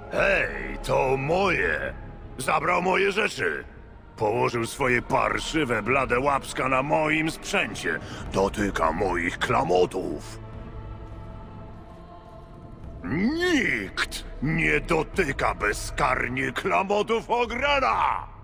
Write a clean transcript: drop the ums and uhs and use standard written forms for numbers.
Hej, to moje! Zabrał moje rzeczy! Położył swoje parszywe, blade łapska na moim sprzęcie. Dotyka moich klamotów. Nikt nie dotyka bezkarnie klamotów Ograna!